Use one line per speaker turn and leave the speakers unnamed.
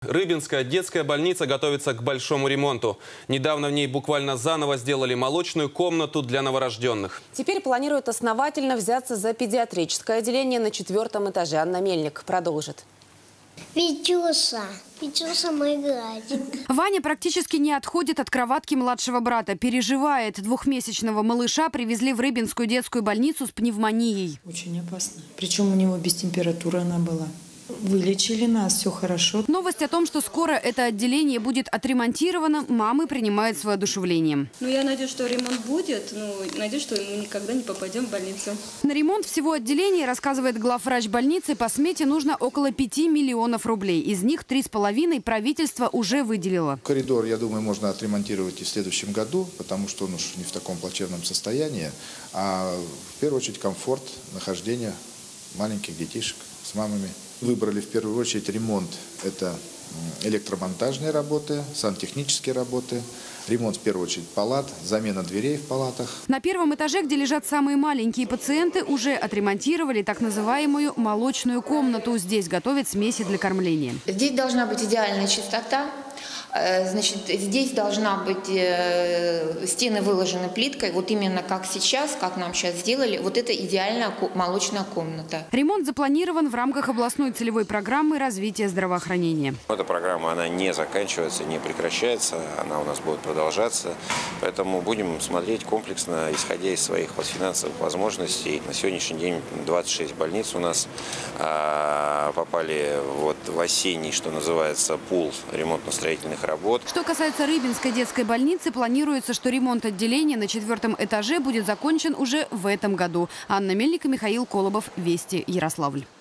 Рыбинская детская больница готовится к большому ремонту. Недавно в ней буквально заново сделали молочную комнату для новорожденных.
Теперь планируют основательно взяться за педиатрическое отделение на 4-м этаже. Анна Мельник продолжит.
Витюша мой гладик.
Ваня практически не отходит от кроватки младшего брата. Переживает. 2-месячного малыша привезли в Рыбинскую детскую больницу с пневмонией.
Очень опасно. Причем у него без температуры она была. Вылечили нас, все хорошо.
Новость о том, что скоро это отделение будет отремонтировано, мамы принимают с воодушевлением.
Я надеюсь, что ремонт будет, надеюсь, что мы никогда не попадем в больницу.
На ремонт всего отделения, рассказывает главврач больницы, по смете нужно около 5 миллионов рублей. Из них 3,5 правительство уже выделило.
Коридор, я думаю, можно отремонтировать и в следующем году, потому что он уж не в таком плачевном состоянии. А в первую очередь комфорт нахождения маленьких детишек с мамами. Выбрали в первую очередь ремонт. Это электромонтажные работы, сантехнические работы, ремонт в первую очередь палат, замена дверей в палатах.
На 1-м этаже, где лежат самые маленькие пациенты, уже отремонтировали так называемую молочную комнату. Здесь готовят смеси для кормления.
Здесь должна быть идеальная чистота. Значит, здесь должна быть стены выложены плиткой, вот именно как сейчас, как нам сейчас сделали, вот это идеальная молочная комната.
Ремонт запланирован в рамках областной целевой программы развития здравоохранения.
Эта программа, она не заканчивается, не прекращается, она у нас будет продолжаться, поэтому будем смотреть комплексно, исходя из своих финансовых возможностей. На сегодняшний день 26 больниц у нас попали в осенний, что называется, пул ремонтно-строительных работ.
Что касается Рыбинской детской больницы, планируется, что ремонт отделения на 4-м этаже будет закончен уже в этом году. Анна Мельник и Михаил Колобов. Вести, Ярославль.